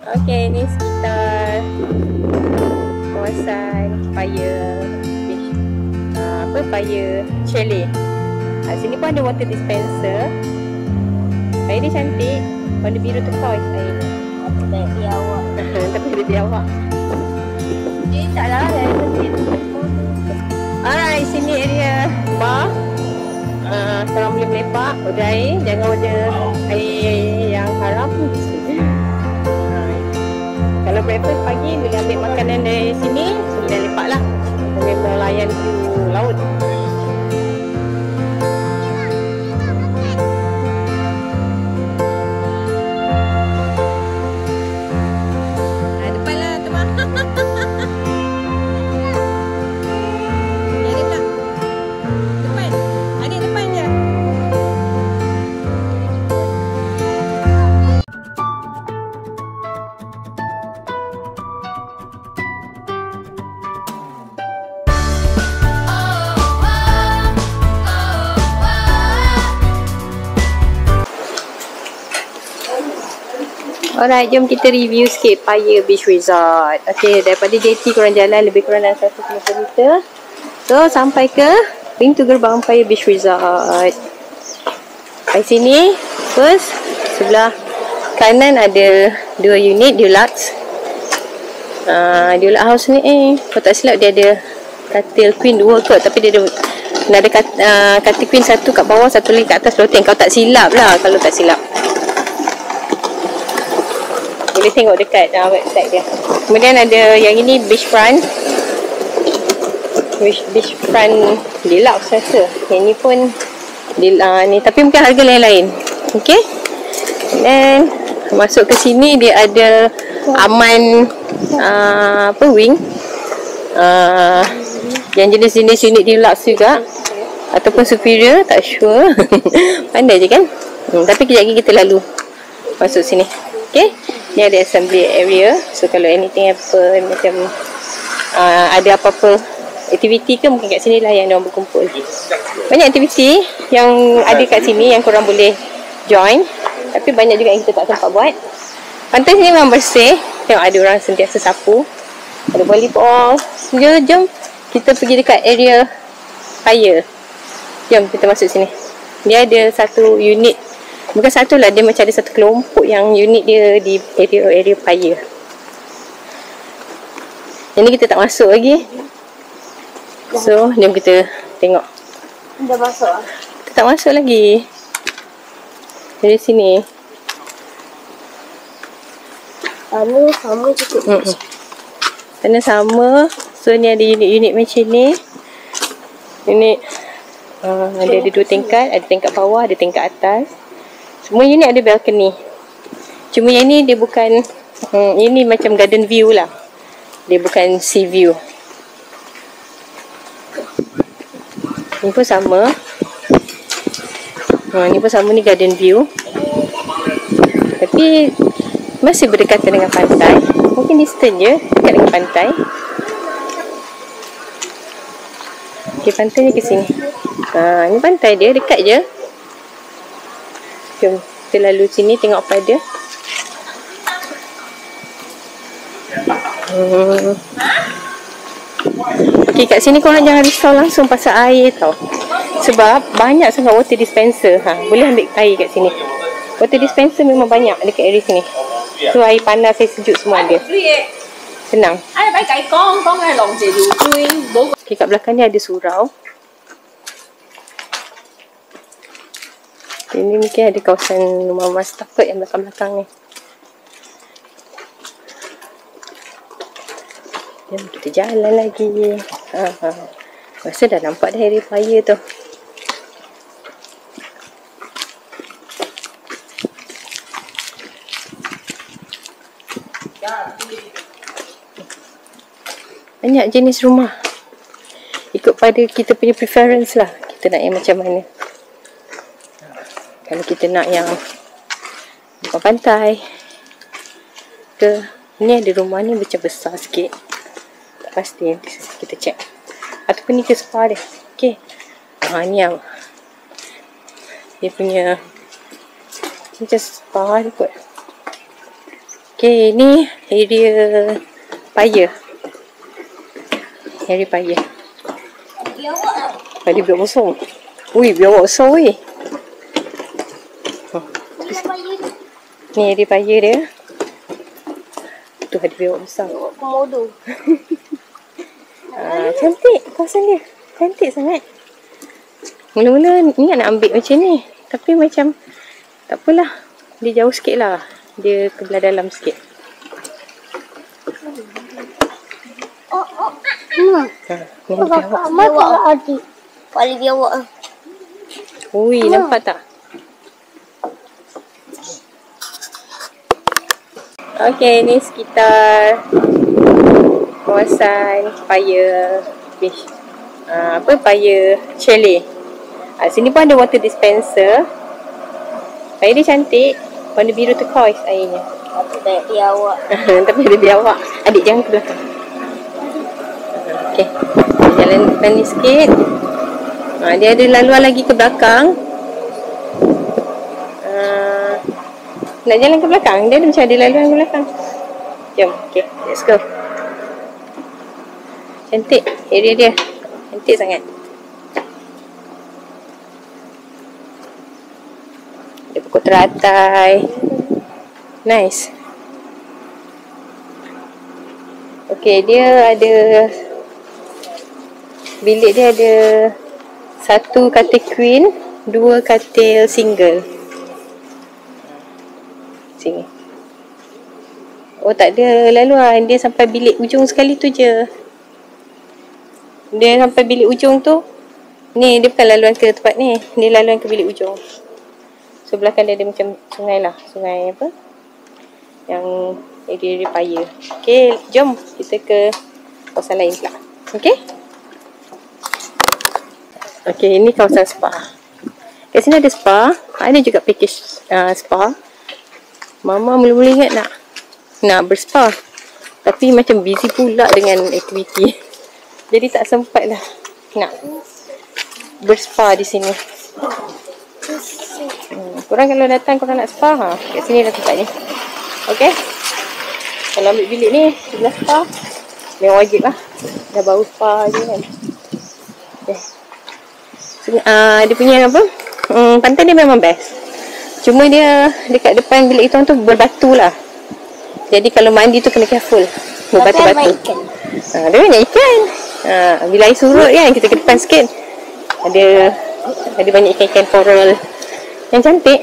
Okey, ni sekitar kawasan Fire Beach. Fire Chalet. Sini pun ada water dispenser. Air dia cantik. Warna biru turquoise air ni. Tapi awak. Tapi dia awak. Dia taklah dari masjid. Alright, sini area bar. Korang boleh melepak, order air. Jangan order air yang haram. Kalau breakfast pagi boleh ambil makanan dari sini, boleh lepak lah. Memang layan view laut. Depan lah teman. Ni ada tak? Depan. Ada depan je. Alright, jom kita review sikit Fire Beach Resort. Okay, daripada JT korang jalan lebih kurang dalam 1 km. So, sampai ke pintu gerbang Fire Beach Resort. Kat sini, first, sebelah kanan ada 2 unit deluxe. Deluxe house ni, kalau tak silap dia ada katil queen 2 kot. Tapi dia ada katil queen 1 kat bawah, 1 lagi kat atas floating. Kalau tak silap lah, kalau tak silap. Boleh tengok dekat website dia. Kemudian ada yang ini beachfront. Beachfront deluxe rasa. Yang ni pun ni, tapi mungkin harga lain-lain. Okay. Dan masuk ke sini dia ada aman wing. Yang jenis-jenis unit deluxe juga. Ataupun superior, tak sure. Pandai je kan. Tapi kejap lagi kita lalu masuk sini. Okay. Ni ada assembly area. So kalau anything happen, macam ada apa-apa aktiviti ke, mungkin kat sini lah yang diorang berkumpul. Banyak aktiviti yang ada kat sini yang korang boleh join. Tapi banyak juga yang kita tak sempat buat. Pantai sini memang bersih. Tengok ada orang sentiasa sapu. Ada volleyball. Jom kita pergi dekat area fire. Jom kita masuk sini. Dia ada satu unit. Bukan satu lah, dia macam ada satu kelompok yang unit dia di area fire. Yang ni kita tak masuk lagi. So, jom kita tengok. Dah masuk lah. Kita tak masuk lagi. Dari sini. Tanah sama cukup. Tanah sama. So, ni ada unit-unit macam ni. Unit ada 2 tingkat. Ada tingkat bawah, ada tingkat atas. Semua unit ada balcony. Cuma yang ni dia bukan ini macam garden view lah. Dia bukan sea view. Ni pun sama. Ni pun sama, ni garden view. Tapi masih berdekatan dengan pantai. Mungkin distant je dekat dengan pantai. Okay, pantai ni ke sini. Ni pantai dia, dekat je. Jom kita lalu sini tengok apa ada. Okay, kat sini korang jangan risau langsung pasal air tau. Sebab banyak sangat water dispenser. Boleh ambil air kat sini. Water dispenser memang banyak dekat area sini. So air panas, air sejuk semua ada. Senang. Okay, kat belakang ni ada surau. Ini mungkin ada kawasan rumah mas takut yang belakang-belakang ni. Jom kita jalan lagi. Rasa dah nampak dah area fire tu. Banyak jenis rumah. Ikut pada kita punya preference lah. Kita nak yang macam mana. Kalau kita nak yang depan pantai ke, ni ada rumah ni macam besar sikit. Tak pasti, kita check. Ataupun ni ke spa dia. Okay. Ni yang dia punya macam spa dia kot. Okay, ni area paya. Area paya. Biawak lah. Ada biawak besar. Ui, biawak besar weh. Dia payah ni. Ni area paya dia. Tu ada biawak besar. Komodo. Cantik kawasan dia. Cantik sangat. Mula-mula ni nak ambil macam ni. Tapi macam tak apalah. Dia jauh sikit lah. Dia kebelah dalam sikit. Ni ada biawak. Biawak lah adik. Paling biawak lah. Ui, nampak tak? Okay, ni sekitar kawasan Paya Beach. Paya Chalet. Sini pun ada water dispenser. Air dia cantik. Warna biru turquoise airnya. Tapi banyak biawak. Tapi ada biawak. Adik jangan ke belakang. Okay, jalan depan ni sikit. Dia ada laluan lagi ke belakang. Nak jalan ke belakang? Dia ada macam ada laluan ke belakang. Jom, okay, let's go. Cantik area dia. Cantik sangat. Ada pokok teratai. Nice. Okay, dia ada bilik dia ada 1 katil queen, 2 katil single. Sini. Oh, tak ada laluan. Dia sampai bilik ujung sekali tu je. Dia sampai bilik ujung tu. Ni dia bukan laluan ke tempat ni. Ni laluan ke bilik ujung. So belakang dia ada macam sungai lah. Sungai apa? Yang area paya. Okay, jom kita ke kawasan lain pula. Okay. Okay, ini kawasan spa. Kat sini ada spa. Ada juga package spa. Mama mula-mula ingat nak berspa. Tapi macam busy pula dengan aktiviti. Jadi tak sempat lah nak berspa di sini. Korang kalau datang korang nak spa, kat sini dah tempatnya. Okay. Kalau ambil bilik ni sebelah spa, memang wajib lah. Dah bau spa je kan. Okay. Dia punya apa, pantai dia memang best. Cuma dia dekat depan bilik itu tu berbatu lah. Jadi kalau mandi tu kena careful. Berbatu-batu. Dia banyak ikan. Bila air surut kan, kita ke depan sikit, ada banyak ikan-ikan coral yang cantik.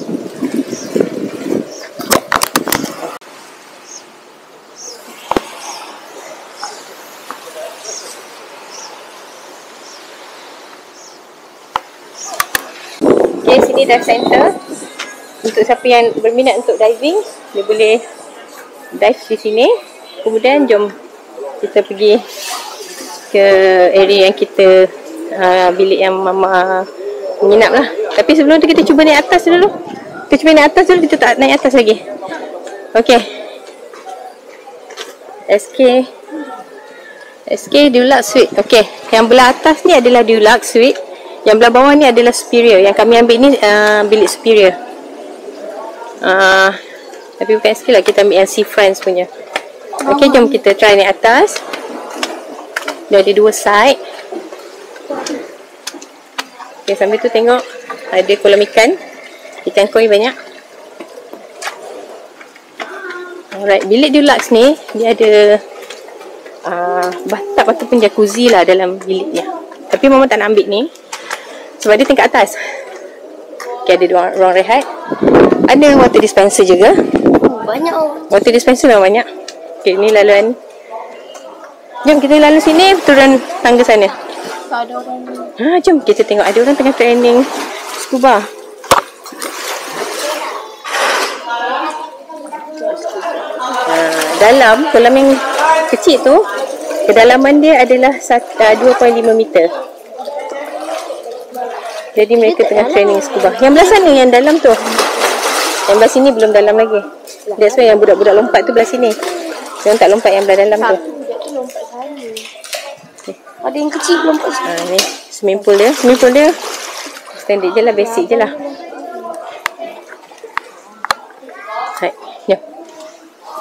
Okay, sini dive center. Untuk siapa yang berminat untuk diving, dia boleh dive di sini. Kemudian jom kita pergi ke area yang kita bilik yang Mama menginap lah. Tapi sebelum tu kita cuba naik atas dulu. Kita cuba naik atas dulu, kita tak naik atas lagi. Okay. SK Deluxe Suite. Okay, yang belah atas ni adalah Deluxe Suite. Yang belah bawah ni adalah Superior. Yang kami ambil ni bilik Superior. Tapi bukan SK lah, kita ambil yang Sea France punya. Okay, jom kita try naik atas. Dia ada 2 side. Okay, sambil tu tengok ada kolam ikan. Ikan koi banyak. Alright, bilik deluxe ni dia ada bathtub ataupun jacuzzi lah dalam bilik dia. Tapi Mama tak nak ambil ni sebab dia tingkat atas. Okay, ada ruang rehat. Ada water dispenser juga. Banyak. Water dispenser memang banyak. Okay, ni laluan. Jom kita lalu sini, turun tangga sana. Tak ada orang ni. Jom kita tengok ada orang tengah training scuba. Dalam kolam yang kecil tu, kedalaman dia adalah 2.5 meter. Jadi mereka tengah training scuba. Yang belah sana, yang dalam tu. Yang belah sini belum dalam lagi. That's why yang budak-budak lompat tu belah sini. Yang tak lompat yang belah dalam tu. Lompat sana. Ada yang kecil lompat sana. Ni swimming pool dia. Swimming pool dia standard je lah, basic je lah. Hai, jom.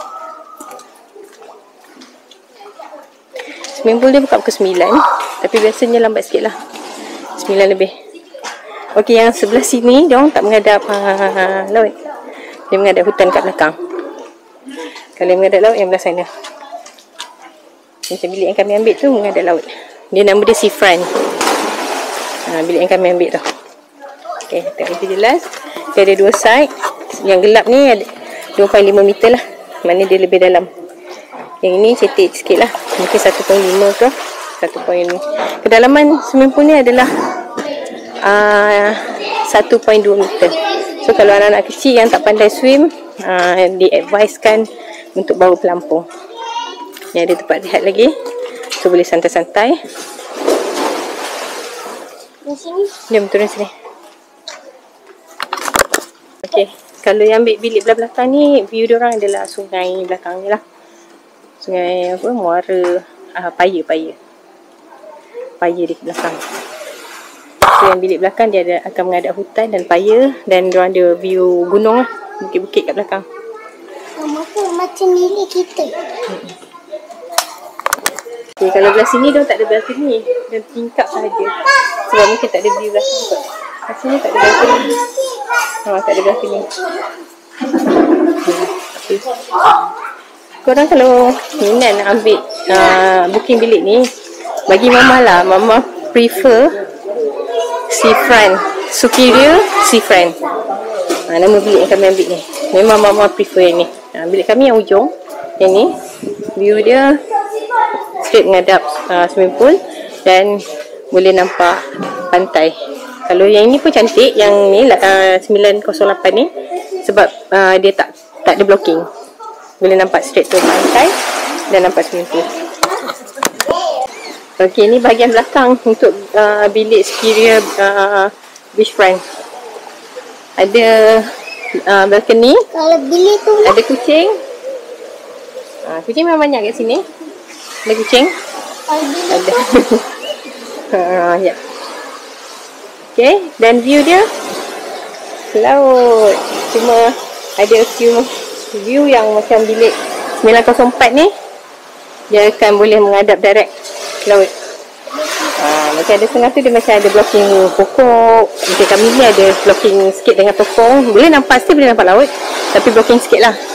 Swimming pool dia buka pukul 9, tapi biasanya lambat sikit lah, 9 lebih. Okey, yang sebelah sini dia orang tak menghadap laut. Dia menghadap hutan kat belakang. Kalau yang menghadap laut yang belah sana. Macam bilik yang kami ambil tu menghadap laut. Dia nama dia seafront. Bilik yang kami ambil tu. Okey, tengok itu jelas. Dia ada 2 side. Yang gelap ni ada 2.5 meter lah. Mana dia lebih dalam. Yang ini cetek sikit lah. Mungkin 1.5 ke 1. Kedalaman swimming pool ni adalah 1.2 meter. So kalau anak-anak kecil yang tak pandai swim, diadvisekan untuk bawa pelampung. Yang ada tempat rehat lagi, so boleh santai-santai. Di sini. Jom turun sini. Okey, kalau yang ambil bilik belah belakang ni, view dia orang adalah sungai belakang ni lah. Sungai apa, muara, paya di belakang. So yang bilik belakang dia akan menghadap hutan dan paya, dan dia ada view gunung lah, bukit-bukit kat belakang. Macam milik kita. Okay, kalau belah sini dia tak ada balcony, dia tingkap sahaja. Sebab mungkin tak ada view belakang kot. Kat sini tak ada balcony. Tak ada balcony. Okay. Korang kalau minat nak ambil booking bilik ni, bagi Mama lah, Mama prefer seafront, Superior Seafront. Nama bilik yang kami ambil ni. Memang Mama prefer yang ni. Bilik kami yang ujung, yang ni. View dia straight menghadap swimming pool dan boleh nampak pantai. Kalau yang ini pun cantik, yang ni 908 ni, sebab dia tak ada blocking. Boleh nampak straight to pantai dan nampak swimming pool. Okey, ni bahagian belakang untuk bilik Superior beachfront. Ada balcony. Kalau bilik tu ada kucing. Kucing memang banyak kat sini. Ada kucing. Ada. Ya. Okay, dan view dia laut. Cuma ada few view yang macam bilik 904 ni, dia akan boleh menghadap direct laut. Macam ada setengah tu dia macam ada blocking pokok. Macam kami ni ada blocking sikit dengan pokok. Boleh nampak, still boleh nampak laut, tapi blocking sikit lah.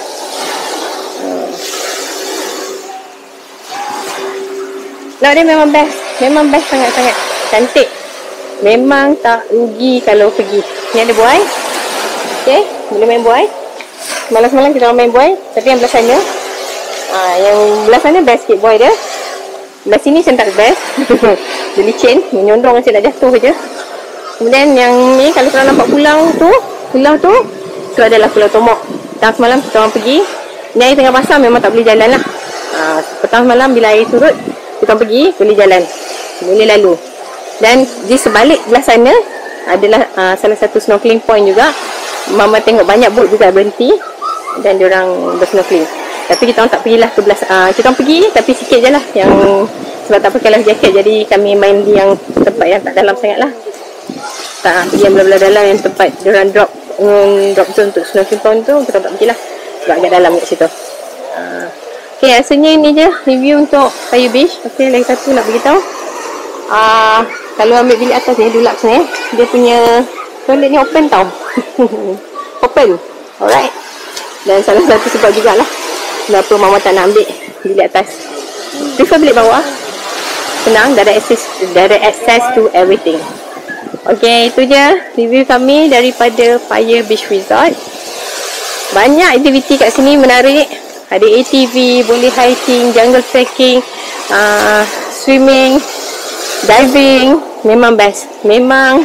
Laut dia memang best. Memang best sangat-sangat. Cantik. Memang tak rugi kalau pergi. Ni ada buai. Okay, boleh main buai. Malam-malam kita orang main buai. Tapi yang belah sana, yang belah sana best sikit buai dia. Belah sini macam tak best. Dia licin, menyondong macam nak jatuh je. Kemudian yang ni, kalau korang nampak pulau tu adalah Pulau Tomok. Petang semalam kita orang pergi. Ni air tengah basah, memang tak boleh jalan lah. Petang semalam bila air surut, kita orang pergi, boleh jalan, boleh lalu. Dan di sebalik belah sana adalah salah satu snorkeling point juga. Mama tengok banyak boat juga berhenti dan diorang bersnorkeling. Tapi kita orang tak pergilah ke belah, kita orang pergi tapi sikit je lah, yang sebab tak pakai life jacket, jadi kami main di yang tempat yang tak dalam sangat lah. Tak pergi yang belah-belah dalam, yang tempat diorang drop zone untuk snorkeling point tu, kita tak pergilah sebab agak dalam kat situ. Okay, rasanya ini je review untuk Paya Beach. Okay, lagi satu nak beritahu, kalau ambil bilik atas ni, deluxe ni, dia punya toilet ni open tau. Open. Alright. Dan salah satu sebab jugalah kenapa Mama tak nak ambil bilik atas. Prefer bilik bawah. Senang, direct access to everything. Okay, itu je review kami daripada Paya Beach Resort. Banyak aktiviti kat sini menarik. Ada ATV, boleh hiking, jungle trekking, swimming, diving. Memang best. Memang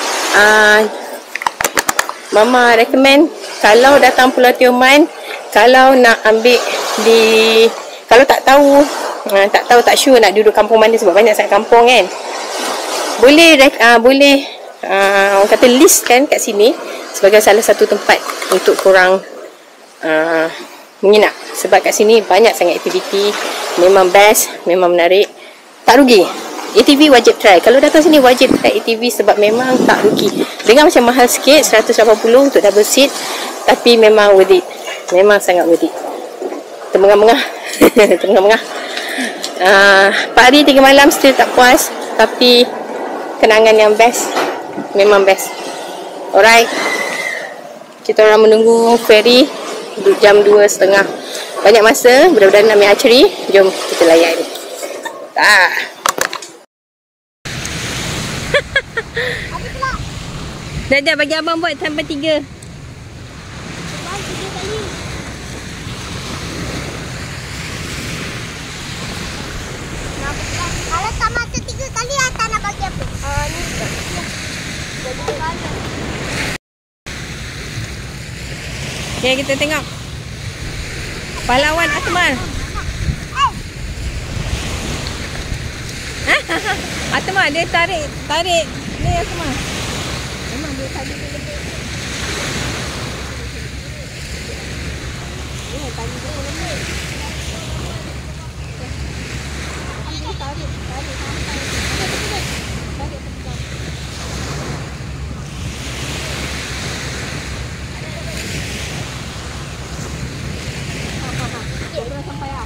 Mama recommend kalau datang Pulau Tioman, kalau nak ambil kalau tak tahu, tak sure nak duduk kampung mana sebab banyak sangat kampung kan. Boleh orang kata list kan kat sini sebagai salah satu tempat untuk korang menginap. Sebab kat sini banyak sangat aktiviti. Memang best, memang menarik. Tak rugi. ATV wajib try. Kalau datang sini wajib try ATV sebab memang tak rugi. Dengar macam mahal sikit, 180 untuk double seat, tapi memang worth it. Memang sangat worth it. Tengah-tengah. Tengah-tengah. 4 hari 3 malam still tak puas, tapi kenangan yang best, memang best. Alright, kita orang menunggu ferry jam 2.30. Banyak masa, budak-budak nak main archery. Jom kita layan. Dah bagi abang buat sampai 3. Kalau tak masa 3 kali, Atta nak bagi apa? Ni tak. Okay, kita tengok pahlawan Akmal. Akmal dia tarik ni Akmal. Memang dia tarik dia lebih. Tadi dia lebih. Ambil tarik sampai. Tarik tepi. Dah sampai ah.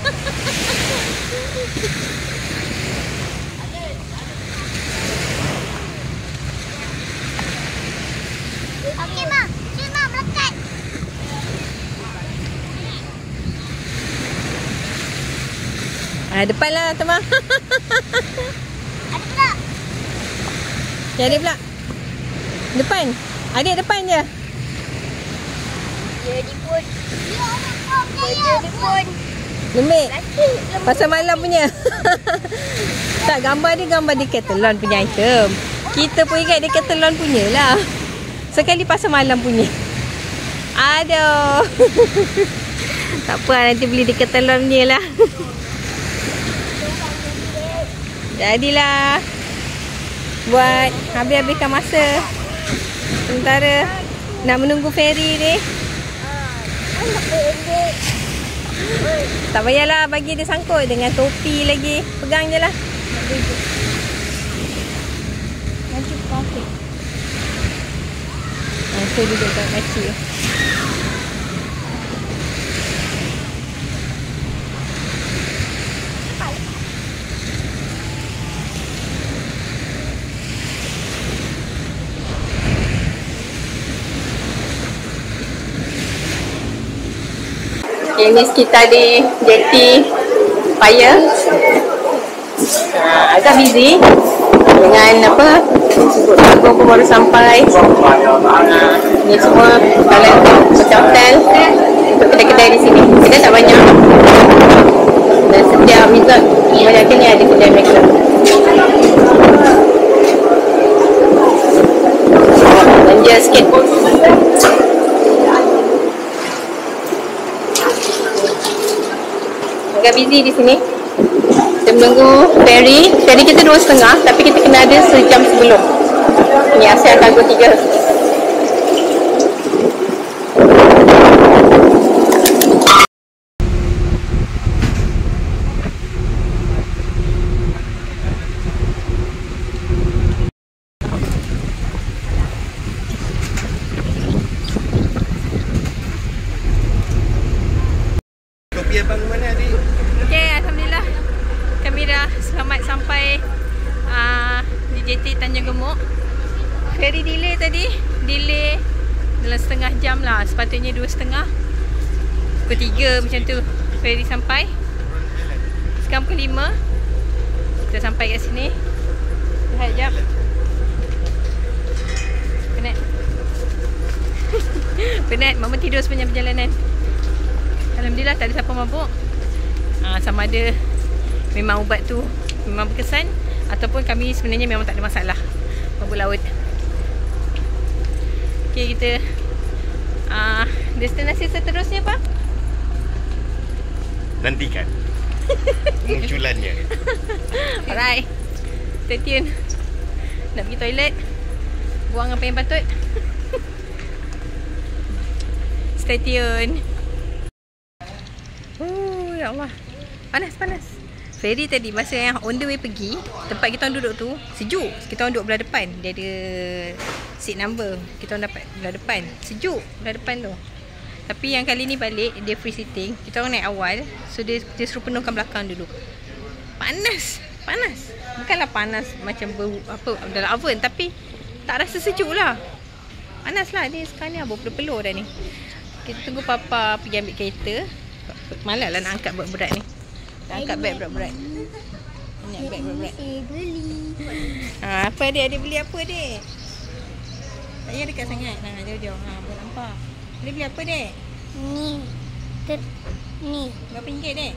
Okey, Mak. Cik, Mak, melekat. Depan lah, Teman. Ada pula. Ya, ada pula. Depan. Adik depan je. Dia di pun. Dia di pun. Lembik. Pasal malam punya. Tak, gambar dia Decathlon punya item. Kita pun ingat Decathlon punya lah. Sekali pasal malam punya. Aduh. Tak apa, nanti beli Decathlon punya lah. Jadilah. Buat habis-habiskan masa. Sementara nak menunggu ferry ni. Tak payahlah bagi dia sangkut dengan topi lagi. Pegang je lah. Maju kaki. Saya duduk kat kaki. Ini sekitar di jeti Paya. Agak busy dengan apa, Agung pun baru sampai. Ni semua kalian macam hotel untuk kedai-kedai di sini. Kedai tak banyak. Dan setiap resort kebanyakan ni ada kedai mereka. Belanja sikit. Agak busy di sini. Kita menunggu ferry. Ferry kita 2.30, tapi kita kena ada sejam sebelum. Ni Asia Cargo 3. Kopi abang mana adik? Okey, alhamdulillah. Kami dah selamat sampai di JT Tanjung Gemuk. Ferry delay tadi. Delay dalam setengah jam lah. Sepatutnya 2.30. Pukul 3 macam tu ferry sampai. Sekarang pukul 5. Kita sampai kat sini. Lihat jap. Penat. Penat. Mama tidur sepanjang perjalanan. Alhamdulillah tak ada siapa mabuk. Sama ada memang ubat tu memang berkesan ataupun kami sebenarnya memang tak ada masalah mabuk laut. Okay, kita destinasi seterusnya apa? Nantikan munculannya. Alright, stay tune. Nak pergi toilet, buang apa yang patut. Stay tune. Ya Allah, panas. Ferry tadi masa yang on the way pergi, tempat kita orang duduk tu sejuk. Kita orang duduk belah depan. Dia ada seat number. Kita orang dapat belah depan. Sejuk belah depan tu. Tapi yang kali ni balik dia free sitting. Kita orang naik awal. So dia suruh penuhkan belakang dulu. Panas. Bukanlah panas macam dalam oven, tapi tak rasa sejuk lah. Panas lah dia sekarang ni, berpeluh-peluh dah ni. Kita tunggu papa pergi ambil kereta. Malas lah nak angkat berat-berat ni. Nak angkat beg berat-berat. Banyak beg berat-berat. Apa adik beli apa adik? Tak payah dekat sangat. Jauh-jauh. Boleh nampak. Dia beli apa dek? Ni. Berapa ringgit dek?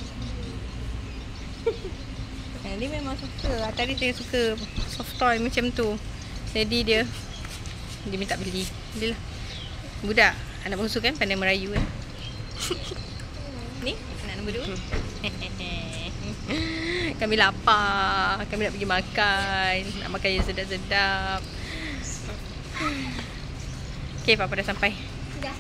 Dia memang suka. Tadi dia suka soft toy macam tu. Jadi dia minta beli. Belilah. Budak anak bungsu kan, pandai merayu kan. Ni anak nombor 2. Kami lapar. Kami nak pergi makan. Nak makan yang sedap-sedap. Okay, papa dah sampai. Dah.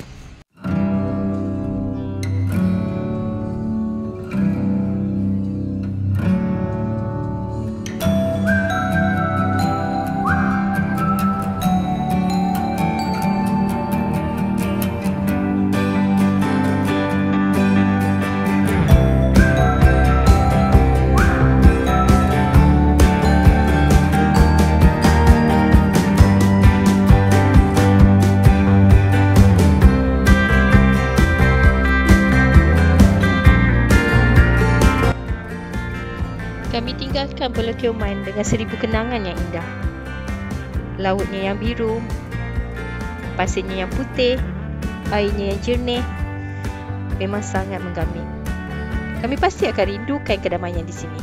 Kami tinggalkan Pulau Tioman dengan 1000 kenangan yang indah. Lautnya yang biru, pasirnya yang putih, airnya yang jernih. Memang sangat menggamit. Kami pasti akan rindukan kedamaian di sini.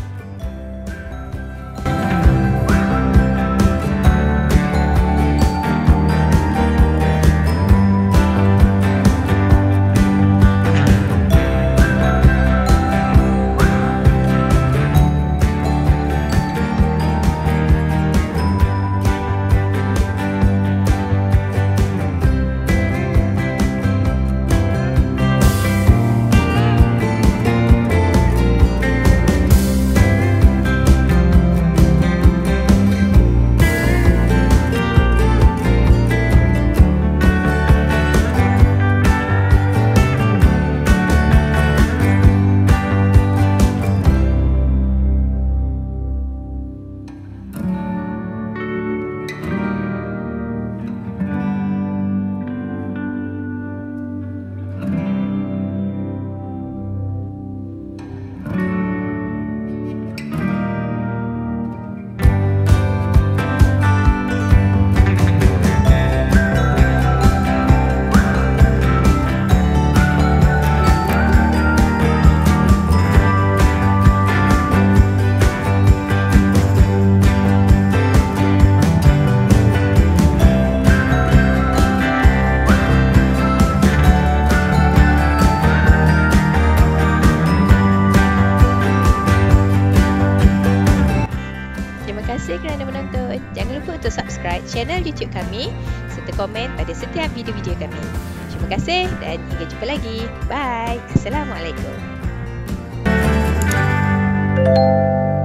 Terima kasih kerana menonton. Jangan lupa untuk subscribe channel YouTube kami serta komen pada setiap video-video kami. Terima kasih dan hingga jumpa lagi. Bye. Assalamualaikum.